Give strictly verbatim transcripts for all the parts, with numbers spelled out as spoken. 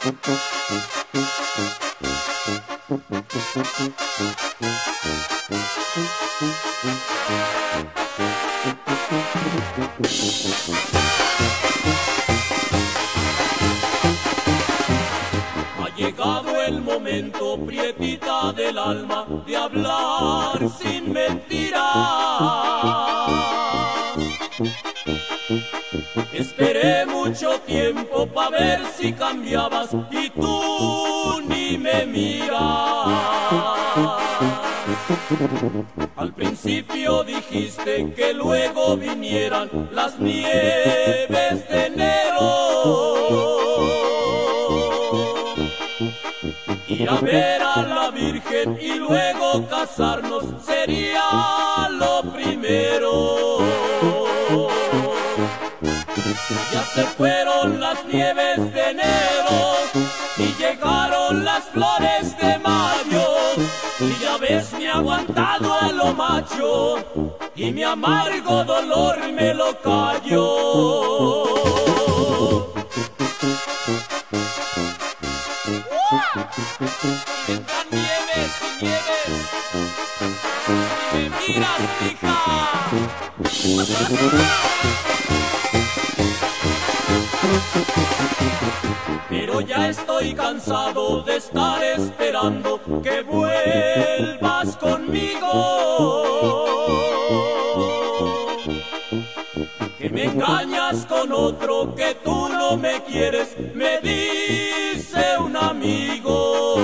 Ha llegado el momento, prietita del alma, de hablar sin mentiras. Esperé mucho tiempo pa' ver si cambiabas y tú ni me miras. Al principio dijiste que luego vinieran las nieves de enero. Ir a ver a la Virgen y luego casarnos sería lo primero. Ya se fueron las nieves de enero y llegaron las flores de mayo. Y ya ves, me he aguantado a lo macho y mi amargo dolor me lo callo. Entran nieves y nieves y me miras, hija. Pero ya estoy cansado de estar esperando que vuelvas conmigo. Que me engañas con otro, que tú no me quieres, me dice un amigo.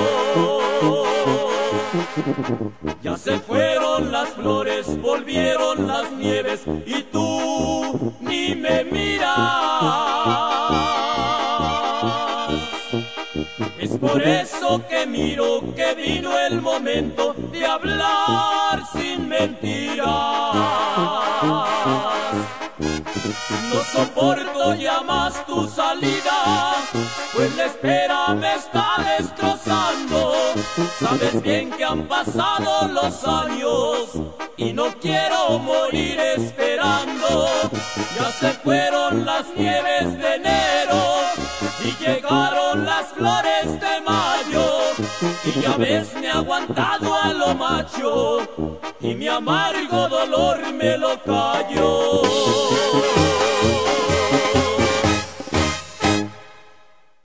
Ya se fueron las flores, volvieron las nieves y tú ni me miras. Es por eso que miro que vino el momento de hablar sin mentiras. No soporto ya más tu salida, pues la espera me está destrozando. Sabes bien que han pasado los años y no quiero morir esperando. Ya se fueron las nieves de enero y llegaron las flores de mayo. Y ya ves, me he aguantado a lo macho y mi amargo dolor me lo callo.